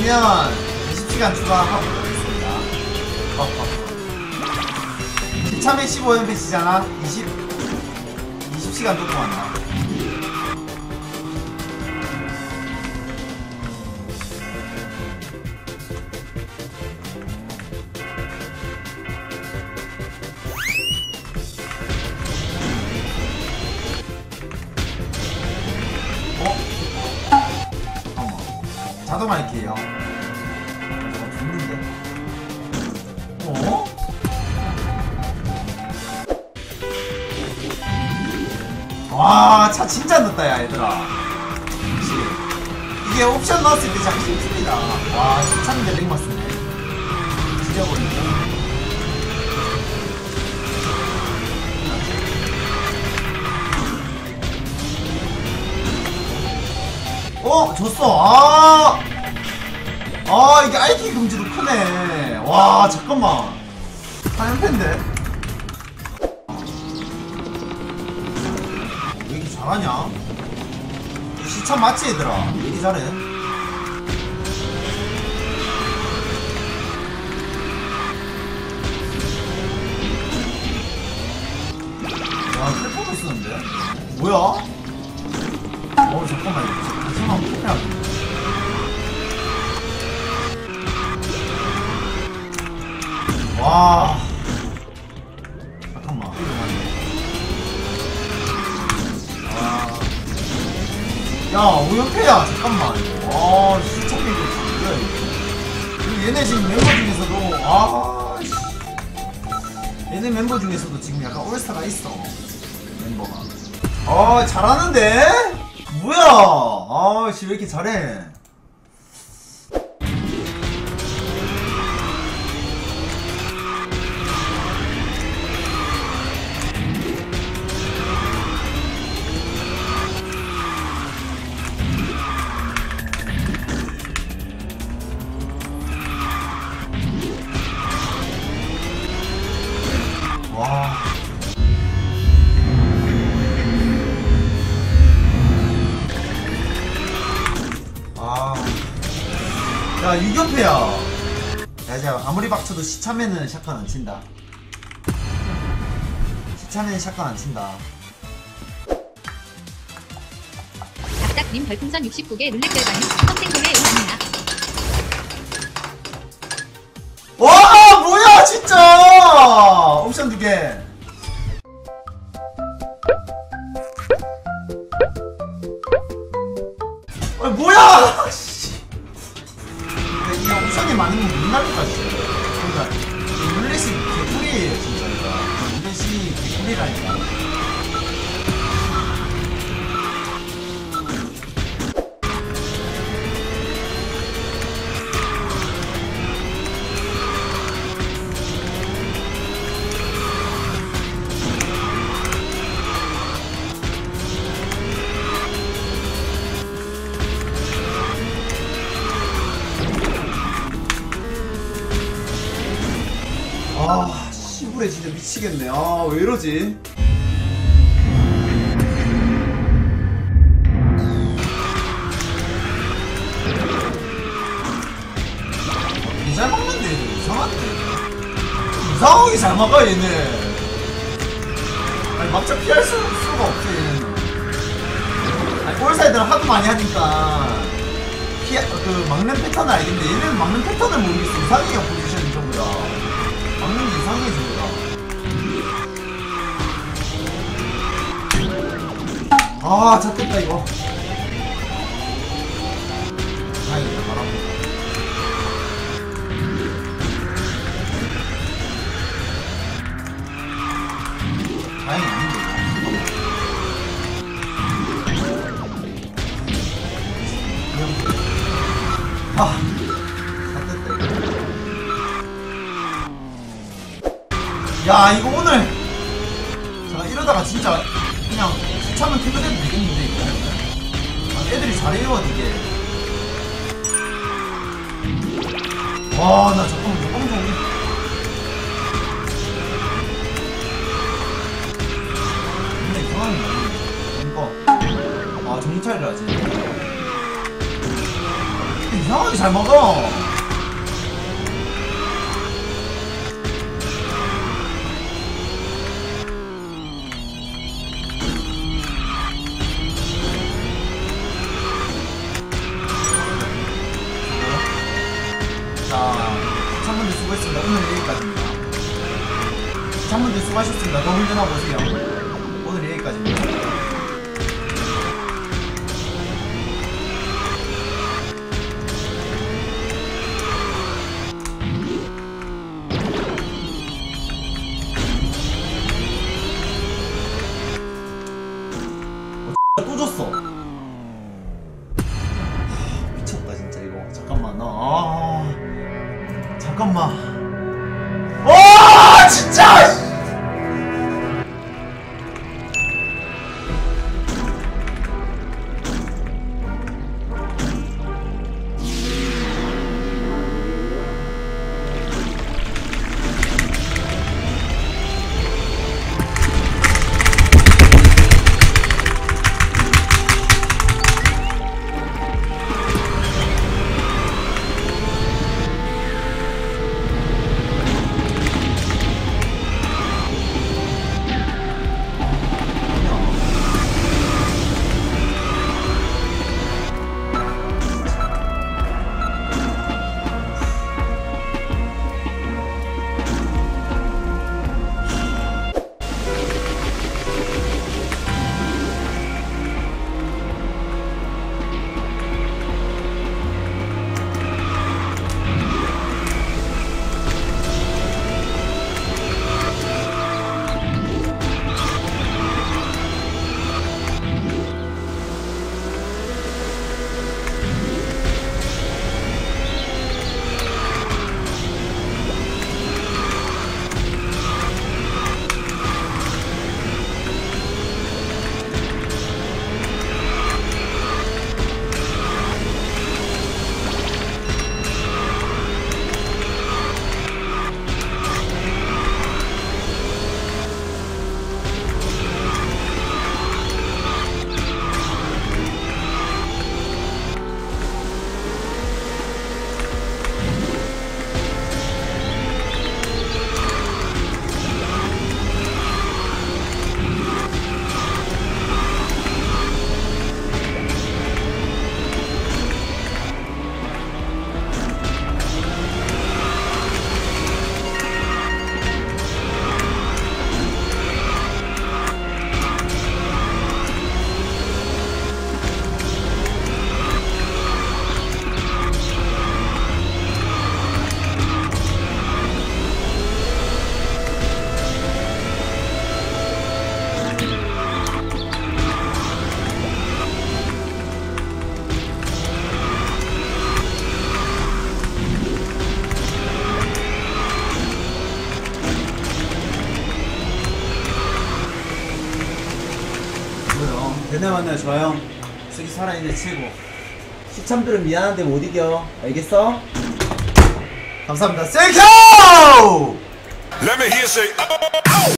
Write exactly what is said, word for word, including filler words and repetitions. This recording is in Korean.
되면 이십 시간 추가하고 가겠습니다. 어, 어. 시참에 십오 연패시잖아. 이십, 이십 시간 조금 왔나. 자동 할게요. 저거 죽는데? 어? 와, 차 진짜 늦다, 야, 얘들아. 그치? 이게 옵션 넣었을 때 참 힘듭니다. 와, 십삼인데 백만 쓰네. 지져버리고. 어? 졌어. 아! 아, 이게 아이티 금지도 크네. 와, 잠깐만. 하얀펜데? 왜 이렇게 잘하냐? 시참 맞지, 얘들아? 왜 이렇게 잘해? 야, 텔포도 쓰는데? 뭐야? 어, 잠깐만, 이거. 마지막 해야 돼. 와. 잠깐만. 아. 야, 오연패야. 잠깐만, 이거. 아, 시청이 이거 뭐야, 이거. 얘네 지금 멤버 중에서도, 아, 씨. 얘네 멤버 중에서도 지금 약간 올스타가 있어. 멤버가. 아, 잘하는데? 뭐야? 아, 씨, 왜 이렇게 잘해? 와. 야, 육 연패야. 야, 이제 아무리 박쳐도 시참에는 샷건 안 친다. 시참에는 샷건 안 친다. 닭닭님 별풍선 육십구 개 룰렛 결과는 선생님의 응원이야. 와, 뭐야, 진짜! 옵션 두 개. 아, 뭐야! 이게 옵션이 많은 건 못 나니까 진짜. 그러니까 룰렛이 개꿀이에요 진짜. 룰렛이 개꿀이라니까. 아, 시부레 진짜 미치겠네. 아, 왜 이러지? 개 잘 막는데, 얘들. 이상한데? 이상하게 잘 막아, 얘네. 아니, 막자 피할 수, 수가 없어, 얘는. 아니, 올사이드를 하도 많이 하니까. 피하, 그, 막는 패턴을 알겠는데, 얘는 막는 패턴을 모르겠어. 이상해요, 포지션이 전부 다. 막는 게 이상해, 전부 다. 아, 잡겠다, 이거. 다행이다, 바람. 다행이 아닌데. 아, 잡겠다, 이거. 야, 이거 오늘. 자, 이러다가 진짜 그냥 수참은 퇴근해도 되겠는데, 이거. 아, 애들이 잘해요, 되게. 와, 나 잠깐만, 잠깐만, 잠깐만. 근데 이상한 거 뭔가. 아, 정찰을 하지. 이상한 이상하게 잘 먹어. 자, 천 분들 수고했습니다. 오늘 여기까지입니다. 천 분들 수고하셨습니다. 더 훈련하고 오세요. 오늘 여기까지입니다. 어, 또 줬어. 미쳤다 진짜 이거. 잠깐만 나. 아, 잠깐만. 와 진짜. 대회 만나요. 좋아요. 쓰기 살아있는 최고. 시참들은 미안한데 못 이겨. 알겠어? 감사합니다. 땡큐! Let me hear say, oh, oh, oh.